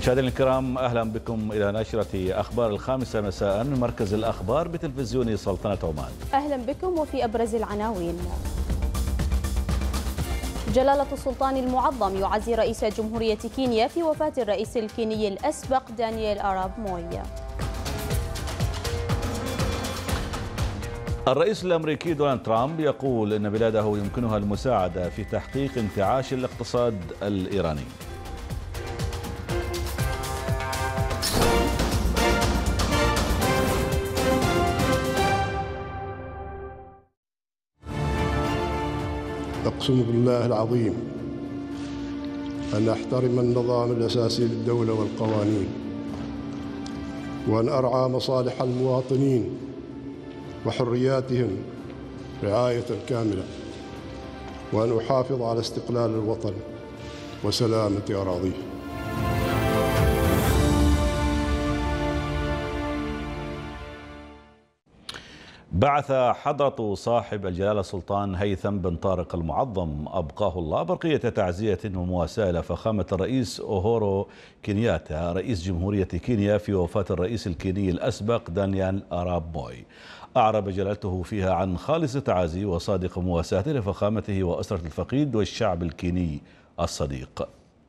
مشاهدينا الكرام، أهلا بكم إلى نشرة أخبار الخامسة مساء من مركز الأخبار بتلفزيون سلطنة عمان. أهلا بكم وفي أبرز العناوين: جلالة السلطان المعظم يعزي رئيس جمهورية كينيا في وفاة الرئيس الكيني الأسبق دانيال أراب موي. الرئيس الأمريكي دونالد ترامب يقول إن بلاده يمكنها المساعدة في تحقيق انتعاش الاقتصاد الإيراني. أقسم بالله العظيم أن أحترم النظام الأساسي للدولة والقوانين، وأن أرعى مصالح المواطنين وحرياتهم رعاية كاملة، وأن أحافظ على استقلال الوطن وسلامة أراضيه. بعث حضرة صاحب الجلالة السلطان هيثم بن طارق المعظم أبقاه الله برقية تعزية ومواساة إلى فخامة الرئيس أوهورو كينياتا رئيس جمهورية كينيا في وفاة الرئيس الكيني الأسبق دانيال أراب موي. أعرب جلالته فيها عن خالص تعازي وصادق مواساته لفخامته وأسرة الفقيد والشعب الكيني الصديق.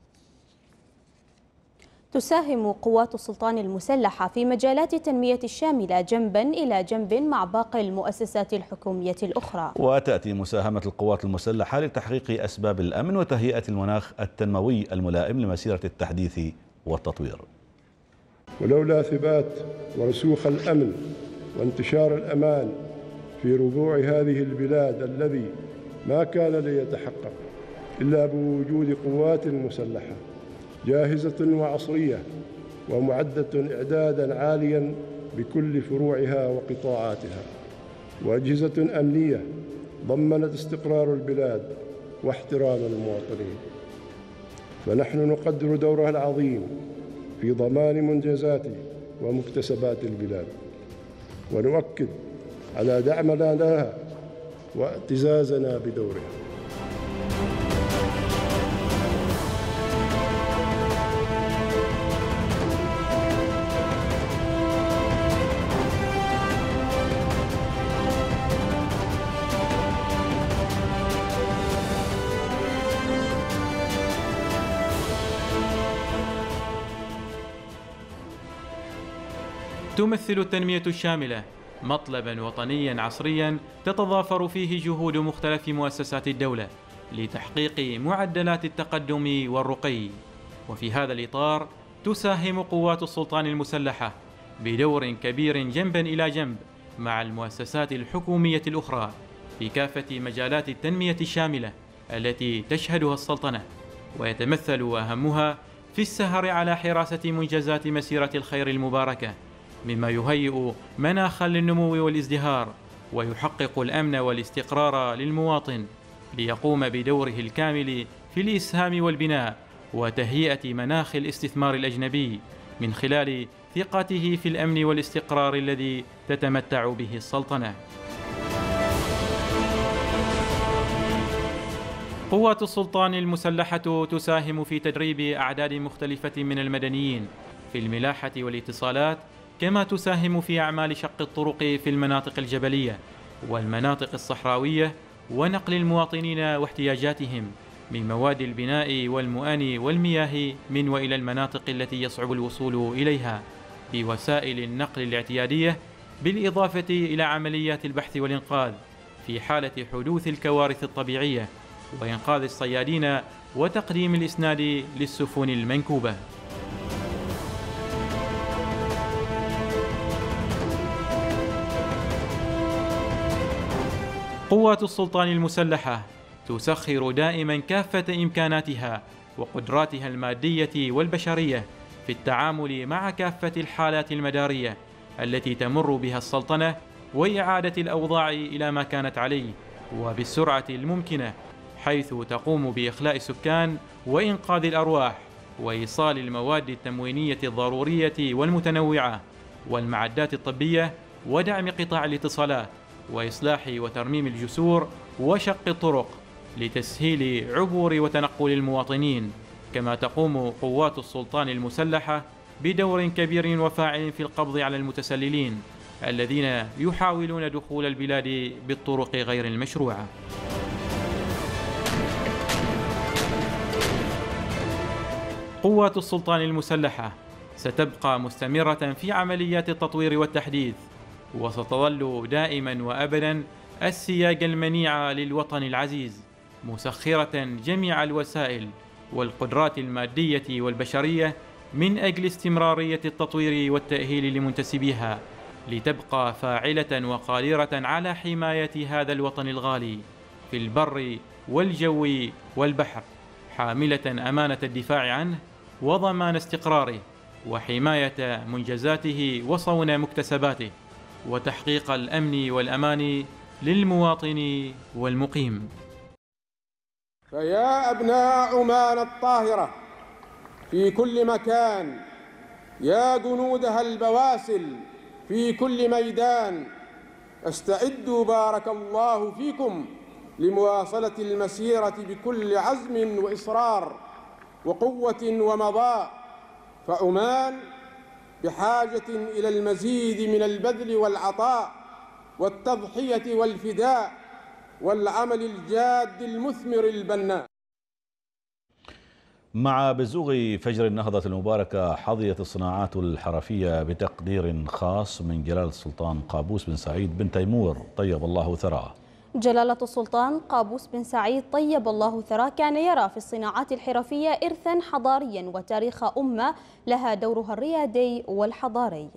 تساهم قوات السلطان المسلحة في مجالات التنمية الشاملة جنبا إلى جنب مع باقي المؤسسات الحكومية الأخرى. وتأتي مساهمة القوات المسلحة لتحقيق أسباب الأمن وتهيئة المناخ التنموي الملائم لمسيرة التحديث والتطوير. ولولا ثبات ورسوخ الأمن وانتشار الأمان في ربوع هذه البلاد الذي ما كان ليتحقق إلا بوجود قوات مسلحة جاهزة وعصرية ومعدة إعدادا عاليا بكل فروعها وقطاعاتها، وأجهزة أمنية ضمنت استقرار البلاد واحترام المواطنين. فنحن نقدر دورها العظيم في ضمان منجزات ومكتسبات البلاد، ونؤكد على دعمنا لها واعتزازنا بدورها. تمثل التنمية الشاملة مطلبا وطنيا عصريا تتضافر فيه جهود مختلف مؤسسات الدولة لتحقيق معدلات التقدم والرقي. وفي هذا الإطار تساهم قوات السلطان المسلحة بدور كبير جنبا إلى جنب مع المؤسسات الحكومية الأخرى في كافة مجالات التنمية الشاملة التي تشهدها السلطنة، ويتمثل أهمها في السهر على حراسة منجزات مسيرة الخير المباركة، مما يهيئ مناخا للنمو والازدهار ويحقق الأمن والاستقرار للمواطن ليقوم بدوره الكامل في الإسهام والبناء وتهيئة مناخ الاستثمار الأجنبي من خلال ثقته في الأمن والاستقرار الذي تتمتع به السلطنة. قوات السلطان المسلحة تساهم في تدريب أعداد مختلفة من المدنيين في الملاحة والاتصالات، كما تساهم في أعمال شق الطرق في المناطق الجبلية والمناطق الصحراوية ونقل المواطنين واحتياجاتهم من مواد البناء والمؤن والمياه من وإلى المناطق التي يصعب الوصول إليها بوسائل النقل الاعتيادية، بالإضافة إلى عمليات البحث والإنقاذ في حالة حدوث الكوارث الطبيعية وإنقاذ الصيادين وتقديم الإسناد للسفن المنكوبة. قوات السلطان المسلحة تسخر دائما كافة إمكاناتها وقدراتها المادية والبشرية في التعامل مع كافة الحالات المدارية التي تمر بها السلطنة وإعادة الأوضاع إلى ما كانت عليه وبالسرعة الممكنة، حيث تقوم بإخلاء السكان وإنقاذ الأرواح وإيصال المواد التموينية الضرورية والمتنوعة والمعدات الطبية ودعم قطاع الاتصالات وإصلاح وترميم الجسور وشق الطرق لتسهيل عبور وتنقل المواطنين كما تقوم قوات السلطان المسلحة بدور كبير وفاعل في القبض على المتسللين الذين يحاولون دخول البلاد بالطرق غير المشروعة. قوات السلطان المسلحة ستبقى مستمرة في عمليات التطوير والتحديث، وستظل دائما وأبدا السياج المنيع للوطن العزيز، مسخرة جميع الوسائل والقدرات المادية والبشرية من أجل استمرارية التطوير والتأهيل لمنتسبيها، لتبقى فاعلة وقادرة على حماية هذا الوطن الغالي في البر والجو والبحر، حاملة أمانة الدفاع عنه وضمان استقراره وحماية منجزاته وصون مكتسباته وتحقيق الأمن والأمان للمواطن والمقيم. فيا أبناء عمان الطاهرة في كل مكان، يا جنودها البواسل في كل ميدان، استعدوا بارك الله فيكم لمواصلة المسيرة بكل عزم وإصرار وقوة ومضاء، فعمان بحاجة إلى المزيد من البذل والعطاء والتضحية والفداء والعمل الجاد المثمر البناء. مع بزوغ فجر النهضة المباركة حظيت الصناعات الحرفية بتقدير خاص من جلالة السلطان قابوس بن سعيد بن تيمور طيب الله ثراه. جلالة السلطان قابوس بن سعيد طيب الله ثراه كان يرى في الصناعات الحرفية إرثا حضاريا وتاريخ أمة لها دورها الريادي والحضاري.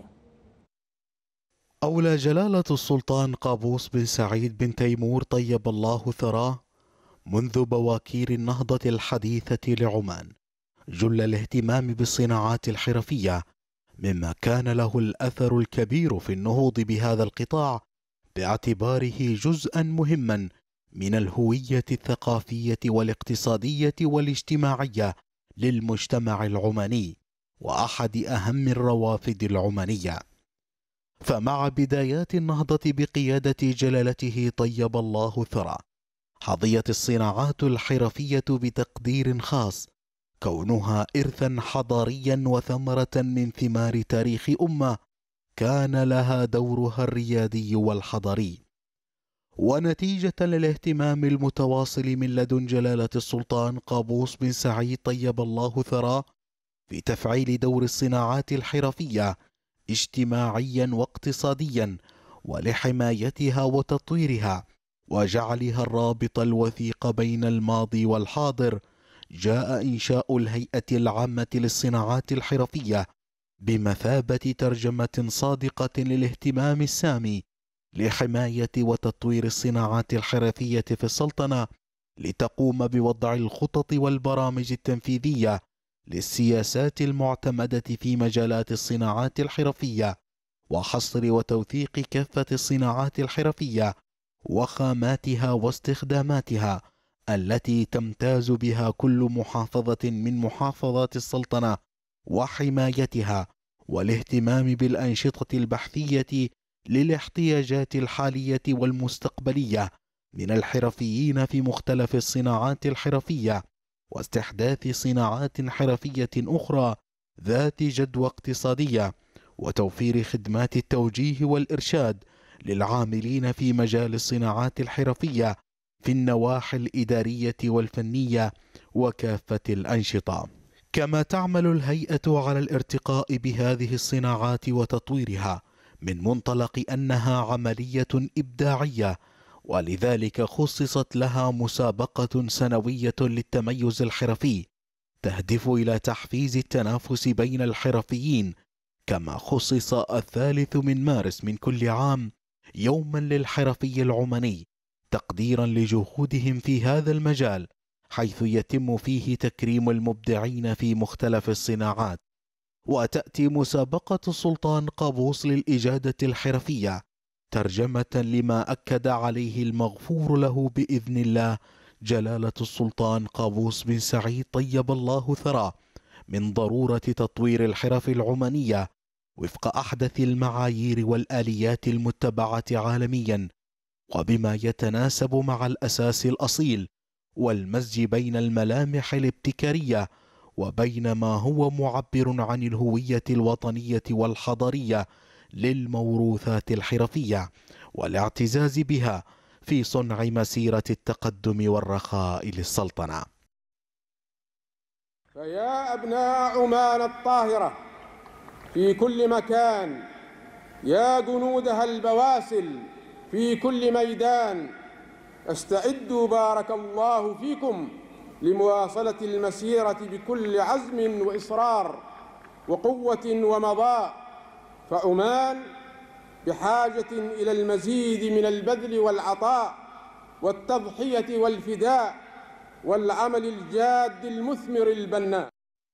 أولى جلالة السلطان قابوس بن سعيد بن تيمور طيب الله ثراه منذ بواكير النهضة الحديثة لعمان جل الاهتمام بالصناعات الحرفية، مما كان له الأثر الكبير في النهوض بهذا القطاع باعتباره جزءا مهما من الهوية الثقافية والاقتصادية والاجتماعية للمجتمع العماني وأحد أهم الروافد العمانية. فمع بدايات النهضة بقيادة جلالته طيب الله ثراه حظيت الصناعات الحرفية بتقدير خاص، كونها إرثا حضاريا وثمرة من ثمار تاريخ أمة كان لها دورها الريادي والحضاري، ونتيجة للاهتمام المتواصل من لدن جلالة السلطان قابوس بن سعيد طيب الله ثراه في تفعيل دور الصناعات الحرفية اجتماعيا واقتصاديا ولحمايتها وتطويرها وجعلها الرابط الوثيق بين الماضي والحاضر، جاء إنشاء الهيئة العامة للصناعات الحرفية بمثابة ترجمة صادقة للاهتمام السامي لحماية وتطوير الصناعات الحرفية في السلطنة، لتقوم بوضع الخطط والبرامج التنفيذية للسياسات المعتمدة في مجالات الصناعات الحرفية وحصر وتوثيق كافة الصناعات الحرفية وخاماتها واستخداماتها التي تمتاز بها كل محافظة من محافظات السلطنة، وحمايتها والاهتمام بالأنشطة البحثية للاحتياجات الحالية والمستقبلية من الحرفيين في مختلف الصناعات الحرفية، واستحداث صناعات حرفية أخرى ذات جدوى اقتصادية، وتوفير خدمات التوجيه والإرشاد للعاملين في مجال الصناعات الحرفية في النواحي الإدارية والفنية وكافة الأنشطة. كما تعمل الهيئة على الارتقاء بهذه الصناعات وتطويرها من منطلق أنها عملية إبداعية، ولذلك خصصت لها مسابقة سنوية للتميز الحرفي تهدف إلى تحفيز التنافس بين الحرفيين. كما خصص 3 مارس من كل عام يوما للحرفي العماني تقديرا لجهودهم في هذا المجال، حيث يتم فيه تكريم المبدعين في مختلف الصناعات. وتأتي مسابقة السلطان قابوس للإجادة الحرفية ترجمة لما أكد عليه المغفور له بإذن الله جلالة السلطان قابوس بن سعيد طيب الله ثراه من ضرورة تطوير الحرف العمانية وفق أحدث المعايير والآليات المتبعة عالميا، وبما يتناسب مع الأساس الأصيل والمزج بين الملامح الابتكارية وبين ما هو معبر عن الهوية الوطنية والحضارية للموروثات الحرفية والاعتزاز بها في صنع مسيرة التقدم والرخاء للسلطنة. فيا أبناء عمان الطاهرة في كل مكان، يا جنودها البواسل في كل ميدان، استعدوا بارك الله فيكم لمواصلة المسيرة بكل عزم وإصرار وقوة ومضاء، فعمان بحاجة إلى المزيد من البذل والعطاء والتضحية والفداء والعمل الجاد المثمر البناء.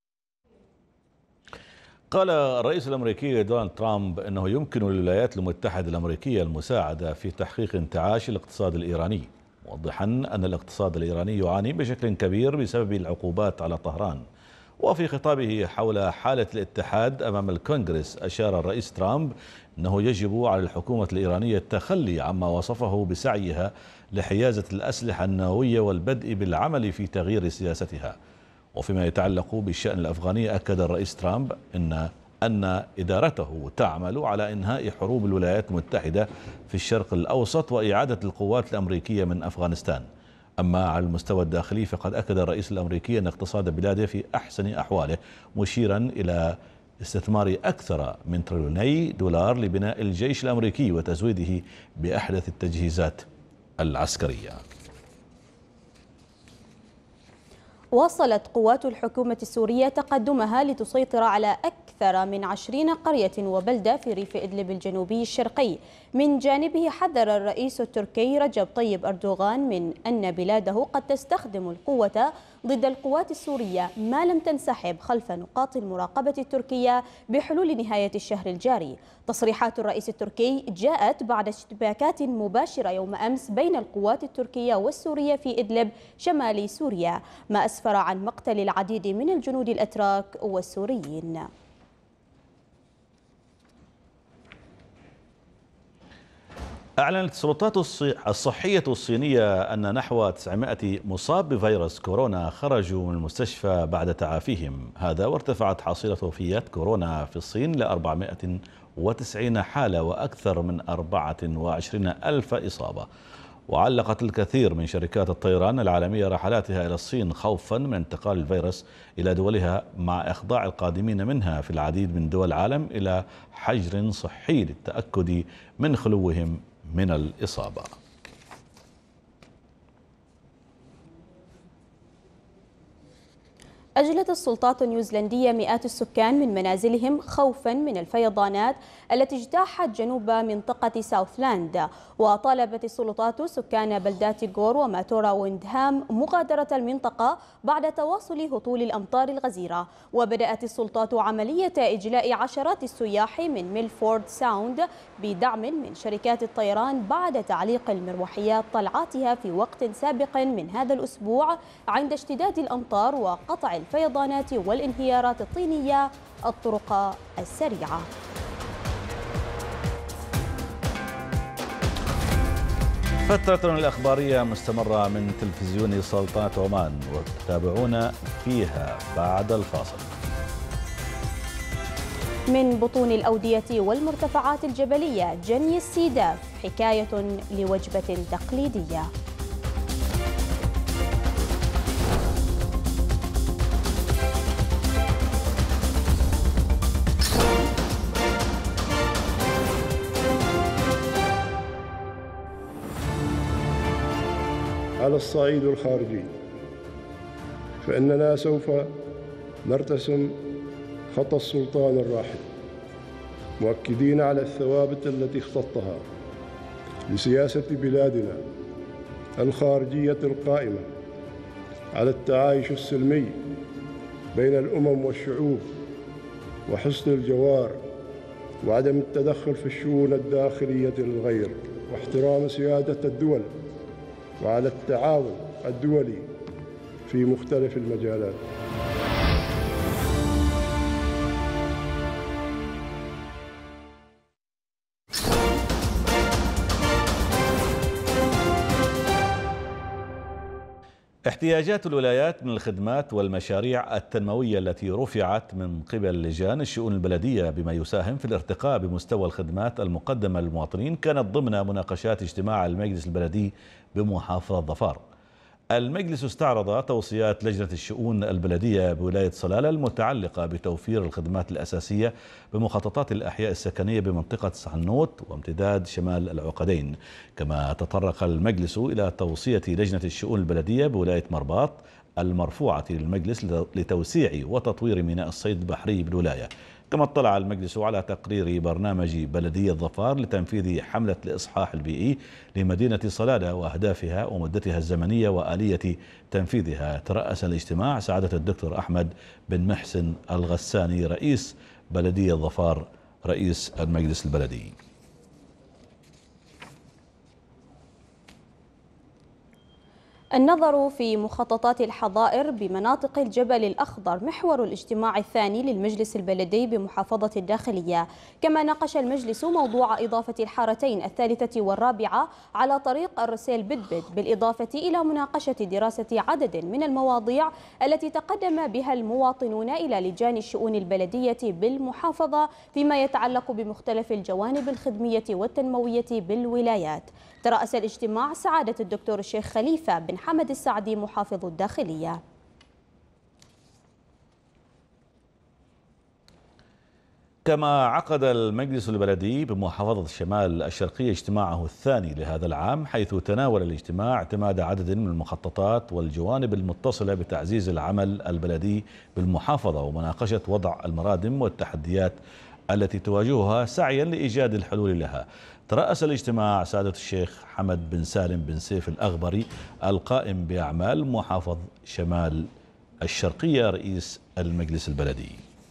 قال الرئيس الأمريكي دونالد ترامب أنه يمكن للولايات المتحدة الأمريكية المساعدة في تحقيق انتعاش الاقتصاد الإيراني، موضحا أن الاقتصاد الإيراني يعاني بشكل كبير بسبب العقوبات على طهران. وفي خطابه حول حالة الاتحاد أمام الكونغرس أشار الرئيس ترامب أنه يجب على الحكومة الإيرانية التخلي عما وصفه بسعيها لحيازة الأسلحة النووية والبدء بالعمل في تغيير سياستها. وفيما يتعلق بالشأن الأفغاني، أكد الرئيس ترامب أن إدارته تعمل على إنهاء حروب الولايات المتحدة في الشرق الأوسط وإعادة القوات الأمريكية من أفغانستان. أما على المستوى الداخلي فقد أكد الرئيس الأمريكي أن اقتصاد بلاده في أحسن أحواله، مشيرا إلى استثمار أكثر من تريليوني دولار لبناء الجيش الأمريكي وتزويده بأحدث التجهيزات العسكرية. واصلت قوات الحكومة السورية تقدمها لتسيطر على أكثر من 20 قرية وبلدة في ريف إدلب الجنوبي الشرقي. من جانبه حذر الرئيس التركي رجب طيب أردوغان من أن بلاده قد تستخدم القوة ضد القوات السورية ما لم تنسحب خلف نقاط المراقبة التركية بحلول نهاية الشهر الجاري. تصريحات الرئيس التركي جاءت بعد اشتباكات مباشرة يوم أمس بين القوات التركية والسورية في إدلب شمال سوريا، ما أسفر عن مقتل العديد من الجنود الأتراك والسوريين. أعلنت السلطات الصحية الصينية أن نحو 900 مصاب بفيروس كورونا خرجوا من المستشفى بعد تعافيهم، هذا وارتفعت حصيلة وفيات كورونا في الصين ل 490 حالة وأكثر من 24 ألف إصابة. وعلقت الكثير من شركات الطيران العالمية رحلاتها إلى الصين خوفا من انتقال الفيروس إلى دولها، مع إخضاع القادمين منها في العديد من دول العالم إلى حجر صحي للتأكد من خلوهم من الإصابة. أجلت السلطات النيوزيلندية مئات السكان من منازلهم خوفا من الفيضانات التي اجتاحت جنوب منطقة ساوثلاند، وطالبت السلطات سكان بلدات غور وماتورا ويندهام مغادرة المنطقة بعد تواصل هطول الأمطار الغزيرة. وبدأت السلطات عملية إجلاء عشرات السياح من ميلفورد ساوند بدعم من شركات الطيران بعد تعليق المروحيات طلعاتها في وقت سابق من هذا الأسبوع عند اشتداد الأمطار وقطع الفيضانات والانهيارات الطينية الطرق السريعة. فترة الأخبارية مستمرة من تلفزيون سلطنة عمان، وتتابعون فيها بعد الفاصل. من بطون الأودية والمرتفعات الجبلية جني السيداف، حكاية لوجبة تقليدية. على الصعيد الخارجي فإننا سوف نرتسم خط السلطان الراحل، مؤكدين على الثوابت التي اختطها لسياسة بلادنا الخارجية القائمة على التعايش السلمي بين الأمم والشعوب وحسن الجوار وعدم التدخل في الشؤون الداخلية للغير واحترام سيادة الدول، وعلى التعاون الدولي في مختلف المجالات. احتياجات الولايات من الخدمات والمشاريع التنموية التي رفعت من قبل لجان الشؤون البلدية بما يساهم في الارتقاء بمستوى الخدمات المقدمة للمواطنين كانت ضمن مناقشات اجتماع المجلس البلدي بمحافظة ظفار. المجلس استعرض توصيات لجنة الشؤون البلدية بولاية صلالة المتعلقة بتوفير الخدمات الأساسية بمخططات الأحياء السكنية بمنطقة صحنوت وامتداد شمال العقدين. كما تطرق المجلس إلى توصية لجنة الشؤون البلدية بولاية مرباط المرفوعة للمجلس لتوسيع وتطوير ميناء الصيد البحري بالولاية. كما اطلع المجلس على تقرير برنامج بلدية ظفار لتنفيذ حملة الإصحاح البيئي لمدينة صلالة وأهدافها ومدتها الزمنية وآلية تنفيذها. ترأس الاجتماع سعادة الدكتور أحمد بن محسن الغساني رئيس بلدية ظفار رئيس المجلس البلدي. النظر في مخططات الحظائر بمناطق الجبل الأخضر محور الاجتماع الثاني للمجلس البلدي بمحافظة الداخلية. كما ناقش المجلس موضوع إضافة الحارتين الثالثة والرابعة على طريق الرسيل بدبد، بالإضافة إلى مناقشة دراسة عدد من المواضيع التي تقدم بها المواطنون إلى لجان الشؤون البلدية بالمحافظة فيما يتعلق بمختلف الجوانب الخدمية والتنموية بالولايات. ترأس الاجتماع سعادة الدكتور الشيخ خليفة بن حمد السعدي محافظ الداخلية. كما عقد المجلس البلدي بمحافظة الشمال الشرقية اجتماعه الثاني لهذا العام، حيث تناول الاجتماع اعتماد عدد من المخططات والجوانب المتصلة بتعزيز العمل البلدي بالمحافظة ومناقشة وضع المرادم والتحديات التي تواجهها سعيا لإيجاد الحلول لها. ترأس الاجتماع سعادة الشيخ حمد بن سالم بن سيف الأغبري القائم بأعمال محافظ شمال الشرقية رئيس المجلس البلدي.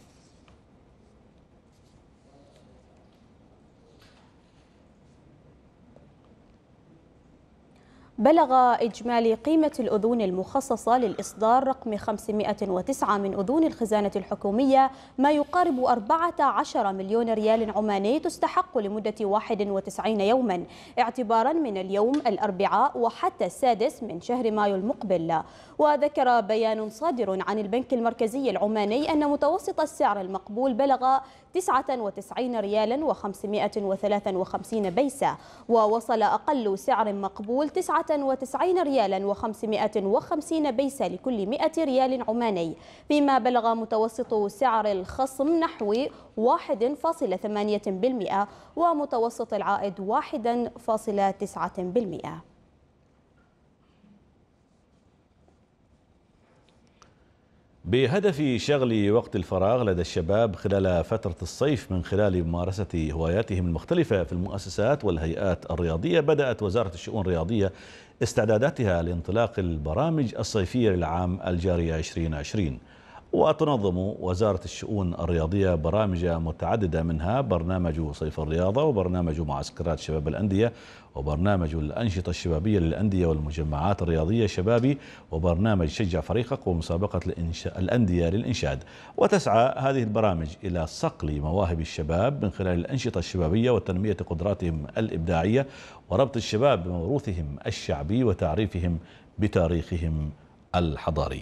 بلغ إجمالي قيمة الأذون المخصصة للإصدار رقم 509 من أذون الخزانة الحكومية ما يقارب 14 مليون ريال عماني تستحق لمدة 91 يوما اعتبارا من اليوم الأربعاء وحتى السادس من شهر مايو المقبل. وذكر بيان صادر عن البنك المركزي العماني أن متوسط السعر المقبول بلغ 99 ريالا و553 بيسة، ووصل أقل سعر مقبول 99 ريالا و550 بيسة لكل 100 ريال عماني، فيما بلغ متوسط سعر الخصم نحو 1.8% ومتوسط العائد 1.9%. بهدف شغل وقت الفراغ لدى الشباب خلال فترة الصيف من خلال ممارسة هواياتهم المختلفة في المؤسسات والهيئات الرياضية، بدأت وزارة الشؤون الرياضية استعداداتها لانطلاق البرامج الصيفية للعام الجاري 2020. وتنظم وزارة الشؤون الرياضية برامج متعددة، منها برنامج صيف الرياضة وبرنامج معسكرات شباب الأندية وبرنامج الأنشطة الشبابية للأندية والمجمعات الرياضية الشبابي وبرنامج شجع فريقك ومسابقة الأندية للإنشاد. وتسعى هذه البرامج إلى صقل مواهب الشباب من خلال الأنشطة الشبابية وتنمية قدراتهم الإبداعية وربط الشباب بموروثهم الشعبي وتعريفهم بتاريخهم الحضاري.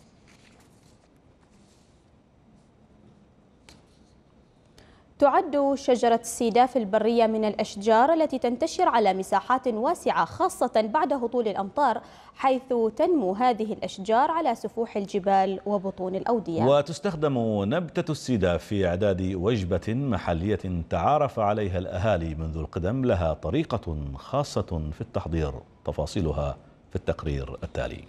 تعد شجرة السيداف البرية من الأشجار التي تنتشر على مساحات واسعة خاصة بعد هطول الأمطار، حيث تنمو هذه الأشجار على سفوح الجبال وبطون الأودية. وتستخدم نبتة السيداف في إعداد وجبة محلية تعارف عليها الأهالي منذ القدم، لها طريقة خاصة في التحضير، تفاصيلها في التقرير التالي.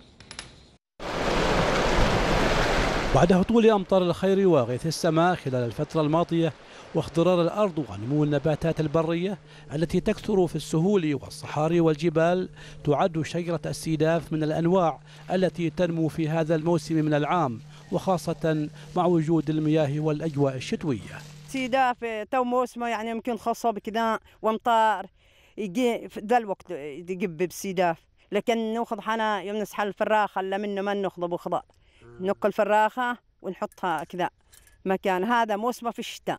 بعد هطول أمطار الخير وغيث السماء خلال الفترة الماضية واخضرار الأرض ونمو النباتات البرية التي تكثر في السهول والصحاري والجبال، تعد شجرة السيداف من الأنواع التي تنمو في هذا الموسم من العام، وخاصة مع وجود المياه والأجواء الشتوية. سيداف تو موسمه يعني يمكن خصب كذا وامطار يجي في ذا الوقت يجب بالسيداف، لكن ناخذ حنا يوم نسحل الفراخة الا منه ما ناخذ ابو خضار، نقل الفراخة ونحطها كذا مكان. هذا موسمه في الشتاء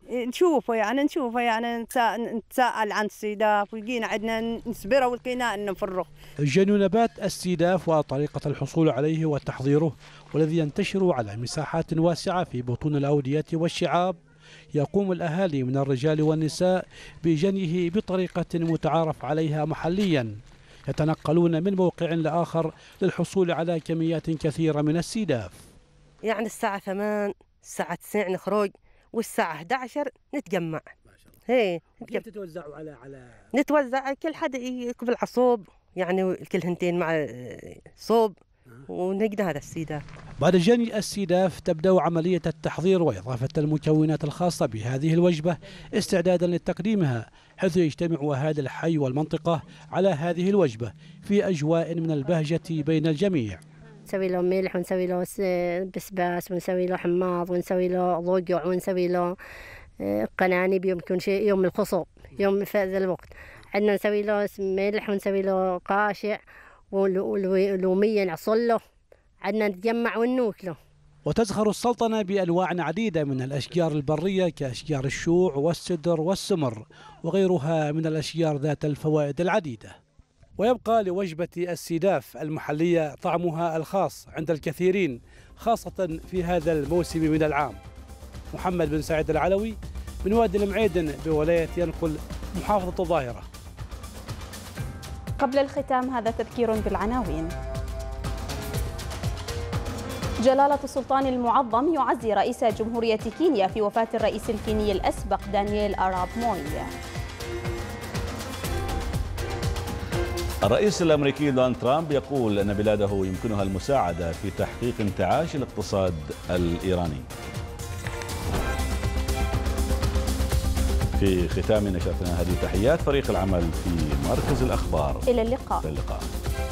نشوفه يعني نتساءل عن السيداف ويجينا عندنا نسبره والكينا ان نفرغ. جني نبات السيداف وطريقة الحصول عليه وتحضيره، والذي ينتشر على مساحات واسعة في بطون الأودية والشعاب، يقوم الأهالي من الرجال والنساء بجنيه بطريقة متعارف عليها محليا، يتنقلون من موقع لآخر للحصول على كميات كثيرة من السيداف. يعني الساعة 8 الساعة 9 نخرج، والساعة 11 نتجمع. ما شاء الله. هي كيف تتوزعوا على نتوزع كل حد يقبل على صوب، يعني كل هنتين مع صوب ونقدر هذا السيداف. بعد جني السيداف تبدأ عملية التحضير وإضافة المكونات الخاصة بهذه الوجبة استعدادا لتقديمها، حيث يجتمع أهالي الحي والمنطقة على هذه الوجبة في أجواء من البهجة بين الجميع. نسوي له ملح ونسوي له بسباس ونسوي له حماض ونسوي له ضقع ونسوي له قنانب، يمكن شيء يوم الخصوب يوم في هذا الوقت عندنا نسوي له ملح ونسوي له قاشع ولومية نعصل له، عندنا نتجمع ونوكله. وتزخر السلطنة بأنواع عديدة من الأشجار البرية كأشجار الشوع والسدر والسمر وغيرها من الأشجار ذات الفوائد العديدة. ويبقى لوجبة السيداف المحلية طعمها الخاص عند الكثيرين، خاصة في هذا الموسم من العام. محمد بن سعيد العلوي من وادي المعيدن بولاية ينقل محافظة الظاهرة. قبل الختام هذا تذكير بالعناوين. جلالة السلطان المعظم يعزي رئيس جمهورية كينيا في وفاة الرئيس الكيني الأسبق دانييل أراب موي. الرئيس الأمريكي دونالد ترامب يقول أن بلاده يمكنها المساعدة في تحقيق انتعاش الاقتصاد الإيراني. في ختام نشرتنا هذه تحيات فريق العمل في مركز الأخبار. إلى اللقاء.